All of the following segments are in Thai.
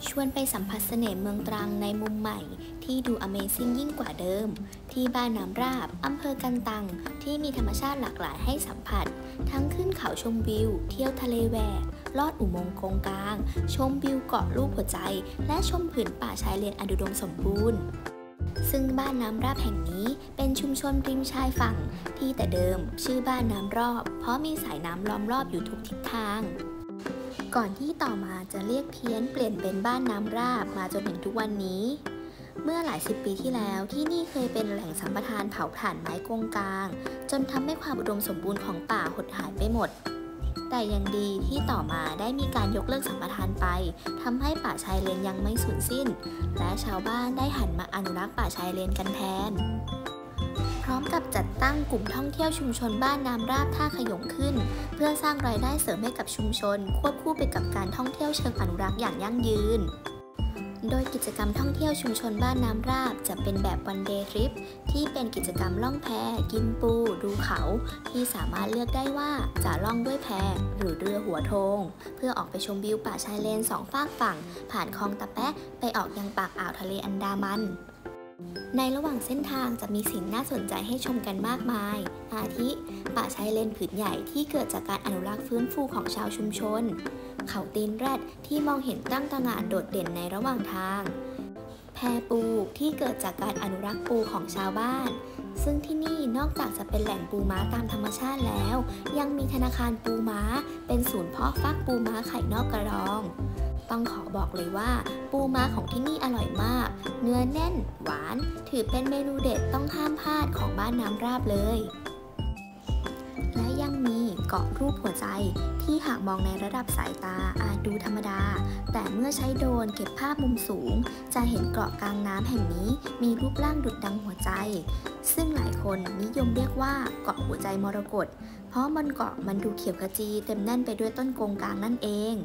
ชวนไปสัมผัสเสน่ห์เมืองตรังในมุมใหม่ที่ดู Amazing ยิ่งกว่าเดิมที่บ้านน้ำราบอำเภอกันตังที่มีธรรมชาติหลากหลายให้สัมผัสทั้งขึ้นเขาชมวิวเที่ยวทะเลแหวกลอดอุโมงค์กงกลางชมวิวเกาะรูปหัวใจและชมผืนป่าชายเลนอันอุดมสมบูรณ์ซึ่งบ้านน้ำราบแห่งนี้เป็นชุมชนริมชายฝั่งที่แต่เดิมชื่อบ้านน้ำรอบเพราะมีสายน้ำล้อมรอบอยู่ทุกทิศทางก่อนที่ต่อมาจะเรียกเพี้ยนเปลี่ยนเป็นบ้านน้ำราบมาจนถึงทุกวันนี้เมื่อหลายสิบปีที่แล้วที่นี่เคยเป็นแหล่งสัมปทานเผาถ่านไม้กงกลางจนทำให้ความอุดมสมบูรณ์ของป่าหดหายไปหมดแต่ยังดีที่ต่อมาได้มีการยกเลิกสัมปทานไปทำให้ป่าชายเลนยังไม่สูญสิ้นและชาวบ้านได้หันมาอนุรักษ์ป่าชายเลนกันแทนพร้อมกับจัดตั้งกลุ่มท่องเที่ยวชุมชนบ้านน้ำราบท่าขยงขึ้นเพื่อสร้างรายได้เสริมให้กับชุมชนควบคู่ไปกับการท่องเที่ยวเชิงอนุรักษ์อย่างยั่งยืนโดยกิจกรรมท่องเที่ยวชุมชนบ้านน้ำราบจะเป็นแบบ one day trip ที่เป็นกิจกรรมล่องแพกินปูดูเขาที่สามารถเลือกได้ว่าจะล่องด้วยแพหรือเรือหัวโทงเพื่อออกไปชมวิวป่าชายเลนสองฝากฝั่งผ่านคลองตะแปะไปออกยังปากอ่าวทะเลอันดามันในระหว่างเส้นทางจะมีสิ่งน่าสนใจให้ชมกันมากมายอาทิป่าชายเลนผืนใหญ่ที่เกิดจากการอนุรักษ์ฟื้นฟูของชาวชุมชนเขาตีนแรดที่มองเห็นตั้งตระหง่านโดดเด่นในระหว่างทางแพปูที่เกิดจากการอนุรักษ์ปูของชาวบ้านซึ่งที่นี่นอกจากจะเป็นแหล่งปูม้าตามธรรมชาติแล้วยังมีธนาคารปูม้าเป็นศูนย์เพาะฟักปูม้าไข่นอกกระดองต้องขอบอกเลยว่าปูม้าของที่นี่อร่อยมากเนื้อแน่นหวานถือเป็นเมนูเด็ดต้องห้ามพลาดของบ้านน้ำราบเลยและยังมีเกาะรูปหัวใจที่หากมองในระดับสายตาอาจดูธรรมดาแต่เมื่อใช้โดรนเก็บภาพมุมสูงจะเห็นเกาะกลางน้ำแห่งนี้มีรูปร่างดุจดังหัวใจซึ่งหลายคนนิยมเรียกว่าเกาะหัวใจมรกตเพราะบนเกาะมันดูเขียวขจีเต็มแน่นไปด้วยต้นกงกลางนั่นเอง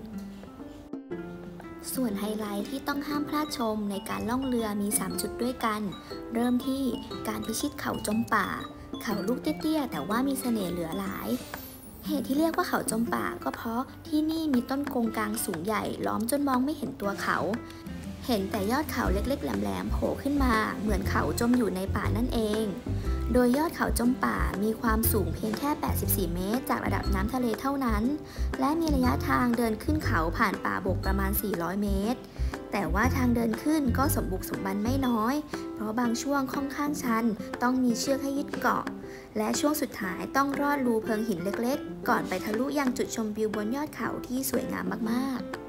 ส่วนไฮไลท์ที่ต้องห้ามพลาดชมในการล่องเรือมี3จุดด้วยกันเริ่มที่การพิชิตเขาจมป่าเขาลูกเตี้ยๆแต่ว่ามีเสน่ห์เหลือหลายเหตุที่เรียกว่าเขาจมป่าก็เพราะที่นี่มีต้นกงกลางสูงใหญ่ล้อมจนมองไม่เห็นตัวเขาเห็นแต่ยอดเขาเล็กๆแหลมๆโผล่ขึ้นมาเหมือนเขาจมอยู่ในป่านั่นเองโดยยอดเขาจมป่ามีความสูงเพียงแค่84เมตรจากระดับน้ำทะเลเท่านั้นและมีระยะทางเดินขึ้นเขาผ่านป่าบกประมาณ400เมตรแต่ว่าทางเดินขึ้นก็สมบุกสมบันไม่น้อยเพราะบางช่วงค่อนข้างชันต้องมีเชือกให้ยึดเกาะและช่วงสุดท้ายต้องรอดรูเพิงหินเล็กๆก่อนไปทะลุยังจุดชมวิวบนยอดเขาที่สวยงามมากๆ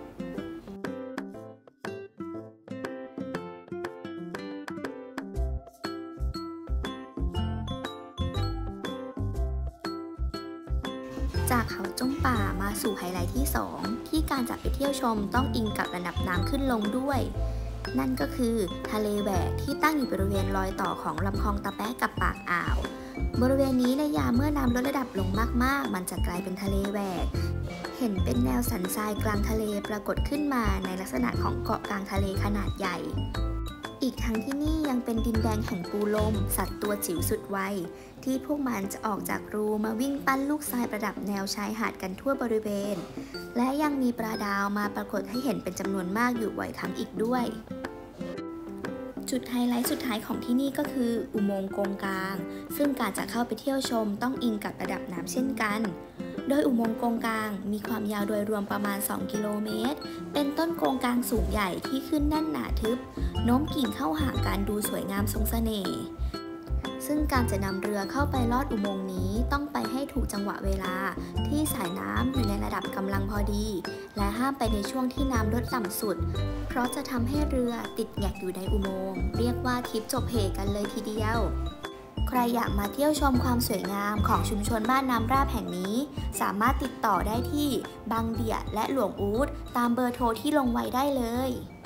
จากเขาจมป่ามาสู่ไฮไลท์ที่2ที่การจะไปเที่ยวชมต้องอิงกับระดับน้ำขึ้นลงด้วยนั่นก็คือทะเลแหวกที่ตั้งอยู่บริเวณรอยต่อของลำคลองตะแปะกับปากอ่าวบริเวณนี้ในยามเมื่อน้ำลดระดับลงมากๆมันจะกลายเป็นทะเลแหวกเห็นเป็นแนวสันทรายกลางทะเลปรากฏขึ้นมาในลักษณะของเกาะกลางทะเลขนาดใหญ่อีกทั้งที่นี่ยังเป็นดินแดงแห่งปูลมสัตว์ตัวจิ๋วสุดวัยที่พวกมันจะออกจากรูมาวิ่งปั้นลูกทรายประดับแนวชายหาดกันทั่วบริเวณและยังมีปลาดาวมาปรากฏให้เห็นเป็นจำนวนมากอยู่บ่อยครั้งอีกด้วยจุดไฮไลท์สุดท้ายของที่นี่ก็คืออุโมงค์กงกลางซึ่งการจะเข้าไปเที่ยวชมต้องอิงกับระดับน้ำเช่นกันโดยอุโมงค์กงกลางมีความยาวโดยรวมประมาณ2กิโลเมตรเป็นต้นกงกลางสูงใหญ่ที่ขึ้นแน่นหนาทึบโน้มกิ่งเข้าหาการดูสวยงามทรงเสน่ห์ซึ่งการจะนำเรือเข้าไปลอดอุโมงค์นี้ต้องไปให้ถูกจังหวะเวลาที่สายน้ำอยู่ในระดับกำลังพอดีและห้ามไปในช่วงที่น้ำลดต่ำสุดเพราะจะทำให้เรือติดแงกอยู่ในอุโมงค์เรียกว่าทริปจบเหกันเลยทีเดียวใครอยากมาเที่ยวชมความสวยงามของชุมชนบ้านน้ำราบแห่งนี้สามารถติดต่อได้ที่บางเดี่ยและหลวงอู๊ดตามเบอร์โทรที่ลงไว้ได้เลย